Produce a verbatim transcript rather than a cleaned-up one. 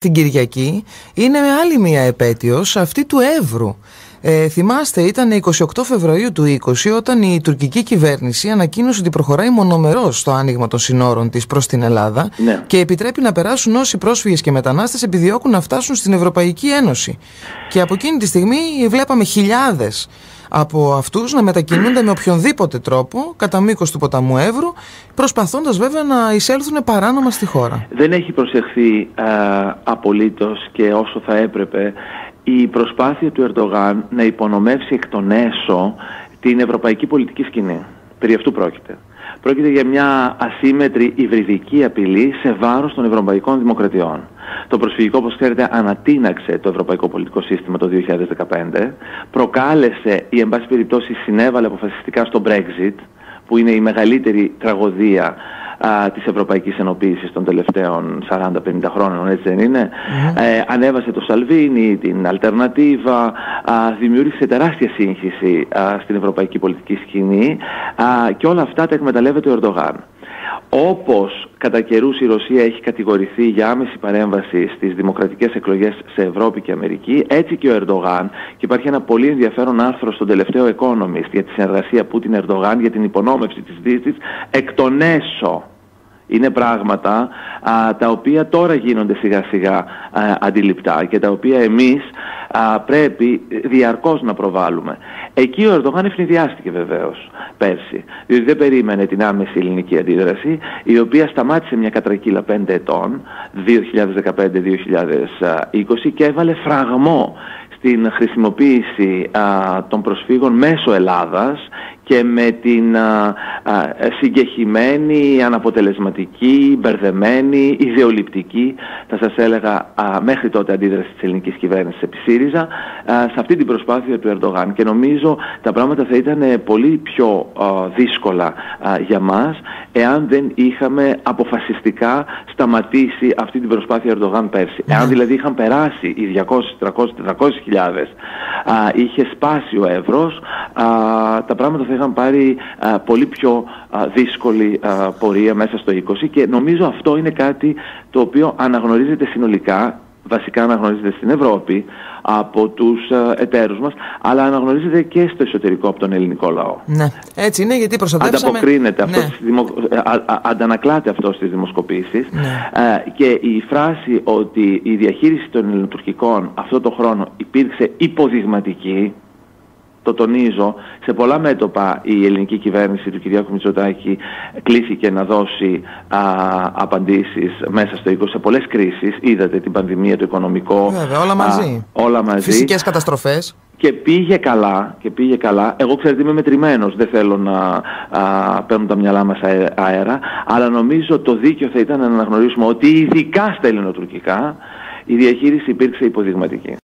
την Κυριακή είναι με άλλη μία επέτειος, αυτή του Εύρου. Ε, θυμάστε, ήταν εικοστή ογδόη Φεβρουαρίου του είκοσι όταν η τουρκική κυβέρνηση ανακοίνωσε ότι προχωράει μονομερώς στο άνοιγμα των συνόρων της προς την Ελλάδα, ναι, και επιτρέπει να περάσουν όσοι πρόσφυγες και μετανάστες επιδιώκουν να φτάσουν στην Ευρωπαϊκή Ένωση. Και από εκείνη τη στιγμή βλέπαμε χιλιάδες από αυτούς να μετακινούνται με οποιονδήποτε τρόπο κατά μήκος του ποταμού Εύρου, προσπαθώντας βέβαια να εισέλθουν παράνομα στη χώρα. Δεν έχει προσεχθεί α, απολύτως και όσο θα έπρεπε η προσπάθεια του Ερντογάν να υπονομεύσει εκ των έσω την ευρωπαϊκή πολιτική σκηνή. Περί αυτού πρόκειται. Πρόκειται για μια ασύμμετρη υβριδική απειλή σε βάρος των ευρωπαϊκών δημοκρατιών. Το προσφυγικό, όπως ξέρετε, ανατείναξε το ευρωπαϊκό πολιτικό σύστημα το δύο χιλιάδες δεκαπέντε, προκάλεσε ή εν πάση περιπτώσει συνέβαλε αποφασιστικά στο Brexit, που είναι η μεγαλύτερη τραγωδία α, της ευρωπαϊκής ενοποίησης των τελευταίων σαράντα πενήντα χρόνων, έτσι δεν είναι? Mm-hmm. Ε, ανέβασε το Σαλβίνι, την Αλτερνατίβα, α, δημιούργησε τεράστια σύγχυση α, στην ευρωπαϊκή πολιτική σκηνή α, και όλα αυτά τα εκμεταλλεύεται ο Ερντογάν. Όπως κατά καιρούς η Ρωσία έχει κατηγορηθεί για άμεση παρέμβαση στις δημοκρατικές εκλογές σε Ευρώπη και Αμερική, έτσι και ο Ερντογάν, και υπάρχει ένα πολύ ενδιαφέρον άρθρο στον τελευταίο Economist για τη συνεργασία Πούτιν-Ερντογάν για την υπονόμευση της Δύσης εκ των έσω. Είναι πράγματα α, τα οποία τώρα γίνονται σιγά σιγά α, αντιληπτά και τα οποία εμείς α, πρέπει διαρκώς να προβάλλουμε. Εκεί ο Ερντογάν ευνηδιάστηκε βεβαίως πέρσι, διότι δεν περίμενε την άμεση ελληνική αντίδραση, η οποία σταμάτησε μια κατρακύλα πέντε ετών, δύο χιλιάδες δεκαπέντε δύο χιλιάδες είκοσι, και έβαλε φραγμό στην χρησιμοποίηση α, των προσφύγων μέσω Ελλάδας και με την α, α, συγκεχημένη, αναποτελεσματική, μπερδεμένη, ιδεολειπτική, θα σας έλεγα α, μέχρι τότε αντίδραση της ελληνικής κυβέρνησης επί ΣΥΡΙΖΑ α, σε αυτή την προσπάθεια του Ερντογάν. Και νομίζω τα πράγματα θα ήταν πολύ πιο α, δύσκολα α, για μας εάν δεν είχαμε αποφασιστικά σταματήσει αυτή την προσπάθεια Ερντογάν πέρσι. Mm. Εάν δηλαδή είχαν περάσει οι διακόσιες, τριακόσιες, τετρακόσιες χιλιάδες, είχε σπάσει ο Εύρος, α, τα πράγματα θα είχαν πάρει α, πολύ πιο α, δύσκολη α, πορεία μέσα στο είκοσι, και νομίζω αυτό είναι κάτι το οποίο αναγνωρίζεται συνολικά, βασικά αναγνωρίζεται στην Ευρώπη από τους α, εταίρους μας, αλλά αναγνωρίζεται και στο εσωτερικό από τον ελληνικό λαό. Ναι, έτσι είναι, γιατί προστατεύσαμε... Ανταποκρίνεται αυτό, ναι. στις δημο... α, α, αντανακλάται αυτό στις δημοσκοπήσεις, ναι. α, και η φράση ότι η διαχείριση των ελληνοτουρκικών αυτό το χρόνο υπήρξε υποδειγματική, το τονίζω, σε πολλά μέτωπα η ελληνική κυβέρνηση του Κυριάκου Μητσοτάκη κλήθηκε να δώσει α, απαντήσεις μέσα στο είκοσι σε πολλές κρίσεις. Είδατε την πανδημία, το οικονομικό. Βέβαια, όλα μαζί. Α, όλα μαζί. Φυσικές καταστροφές. Και πήγε καλά, και πήγε καλά. Εγώ ξέρετε είμαι μετρημένος, δεν θέλω να α, παίρνουν τα μυαλά μας αέρα, αλλά νομίζω το δίκαιο θα ήταν να αναγνωρίσουμε ότι ειδικά στα ελληνοτουρκικά η διαχείριση υπήρξε υποδειγματική.